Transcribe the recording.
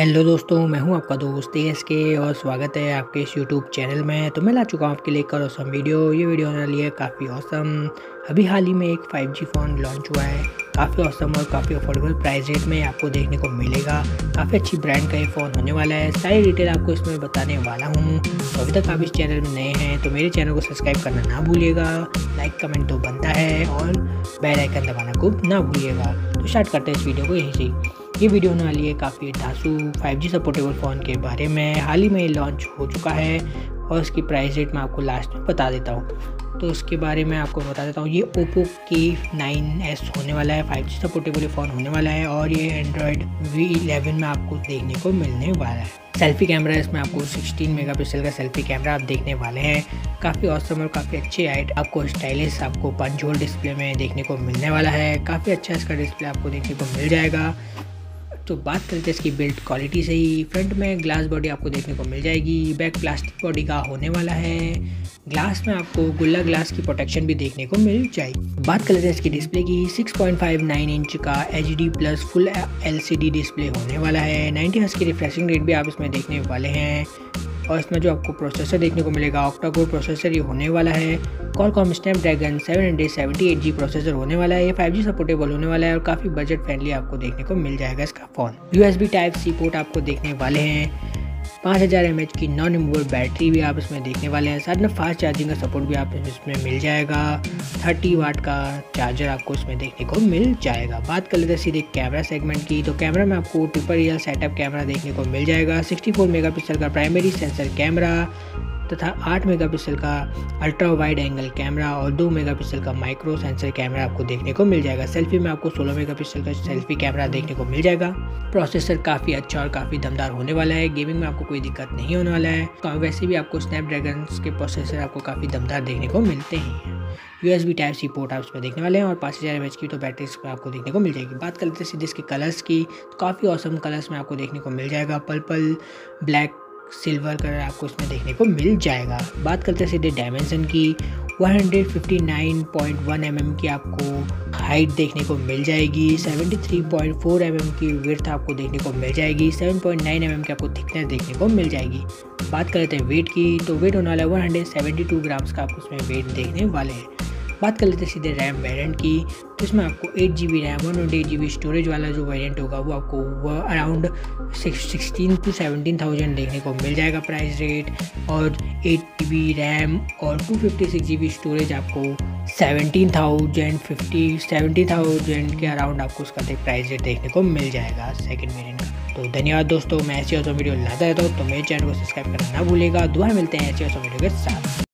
Hello दोस्तों, मैं हूं आपका दोस्त एएसके और स्वागत है आपके इस यूट्यूब चैनल में। तो मैं ला चुका हूं आपके लिए एक और ऑसम वीडियो। ये वीडियो होने वाली है काफ़ी ऑसम। अभी हाल ही में एक 5G फ़ोन लॉन्च हुआ है, काफ़ी ऑसम और काफ़ी अफोर्डेबल प्राइस रेट में आपको देखने को मिलेगा। काफ़ी अच्छी ब्रांड का ये फ़ोन होने वाला है। सारी डिटेल आपको इसमें बताने वाला हूँ। तो अभी तक आप इस चैनल में नए हैं तो मेरे चैनल को सब्सक्राइब करना ना भूलिएगा। लाइक कमेंट तो बनता है और बेल आइकन दबाना को ना भूलिएगा। तो स्टार्ट करते हैं इस वीडियो को यहीं से। ये वीडियो होने वाली है काफ़ी धांसू 5G सपोर्टेबल फ़ोन के बारे में। हाल ही में लॉन्च हो चुका है और इसकी प्राइस रेट मैं आपको लास्ट में बता देता हूँ। तो इसके बारे में आपको बता देता हूँ। ये ओप्पो K9s होने वाला है, 5G सपोर्टेबल फ़ोन होने वाला है और ये एंड्रॉयड V11 में आपको देखने को मिलने वाला है। सेल्फी कैमरा इसमें आपको 16 मेगापिक्सल का सेल्फी कैमरा आप देखने वाले हैं। काफ़ी ऑसम और काफ़ी अच्छे हाइट आपको स्टाइलिश आपको पंच होल डिस्प्ले में देखने को मिलने वाला है। काफ़ी अच्छा इसका डिस्प्ले आपको देखने को मिल जाएगा। तो बात करते हैं इसकी बिल्ड क्वालिटी से ही। फ्रंट में ग्लास बॉडी आपको देखने को मिल जाएगी, बैक प्लास्टिक बॉडी का होने वाला है। ग्लास में आपको गोरिल्ला ग्लास की प्रोटेक्शन भी देखने को मिल जाएगी। बात कर लेते हैं इसकी डिस्प्ले की। 6.59 इंच का HD plus full LCD display होने वाला है। 90 हर्ट्ज की रिफ्रेशिंग रेट भी आप इसमें देखने वाले हैं। और इसमें जो आपको प्रोसेसर देखने को मिलेगा ऑक्टा कोर प्रोसेसर ये होने वाला है। क्वालकॉम स्नैपड्रैगन 778G प्रोसेसर होने वाला है। ये 5G सपोर्टेबल होने वाला है और काफ़ी बजट फ्रेंडली आपको देखने को मिल जाएगा इसका फ़ोन। USB Type-C पोर्ट आपको देखने वाले हैं। 5000 mAh की नॉन रिमूवेबल बैटरी भी आप इसमें देखने वाले हैं। साथ में फास्ट चार्जिंग का सपोर्ट भी आप इसमें मिल जाएगा। 30 वाट का चार्जर आपको इसमें देखने को मिल जाएगा। बात कर लेते हैं सीधे कैमरा सेगमेंट की। तो कैमरा में आपको ट्रिपल रियल सेटअप कैमरा देखने को मिल जाएगा। 64 मेगापिक्सल का प्राइमरी सेंसर कैमरा तथा 8 मेगापिक्सल का अल्ट्रा वाइड एंगल कैमरा और 2 मेगापिक्सल का माइक्रो सेंसर कैमरा आपको देखने को मिल जाएगा। सेल्फी में आपको 16 मेगापिक्सल का सेल्फी कैमरा देखने को मिल जाएगा। प्रोसेसर काफ़ी अच्छा और काफ़ी दमदार होने वाला है। गेमिंग में आपको कोई दिक्कत नहीं होने वाला है। तो वैसे भी आपको स्नैपड्रैगन के प्रोसेसर आपको काफ़ी दमदार देखने को मिलते हैं। USB Type-C पोर्ट आप इसमें देखने वाले हैं और 5000 mAh की तो बैटरी इसमें आपको देखने को मिल जाएगी। बात कर लेते हैं सीधे इसके कलर्स की। तो काफ़ी ऑसम कलर्स में आपको देखने को मिल जाएगा। पर्पल, ब्लैक, सिल्वर कलर आपको इसमें देखने को मिल जाएगा। बात करते हैं सीधे डायमेंशन की। 159.1 mm की आपको हाइट देखने को मिल जाएगी। 73.4 mm की विड्थ आपको देखने को मिल जाएगी। 7.9 mm की आपको थिकनेस देखने को मिल जाएगी। बात कर लेते हैं वेट की। तो वेट होने वाला है 172 ग्राम्स का आपको इसमें वेट देखने वाले हैं। बात कर लेते हैं सीधे रैम वेरिएंट की। तो इसमें आपको 8GB रैम 128GB स्टोरेज वाला जो वेरिएंट होगा वो आपको अराउंड 16 to 17,000 देखने को मिल जाएगा प्राइस रेट। और 8GB रैम और 256GB स्टोरेज आपको 70,000 के अराउंड आपको उसका प्राइस रेट देखने को मिल जाएगा सेकेंड वेरिएंट का। तो धन्यवाद दोस्तों, मैं ऐसी और वीडियो लाता रहता हूँ तो मेरे चैनल को सब्सक्राइब करना ना भूलिएगा। दुआ मिलते हैं ऐसी और वीडियो के साथ।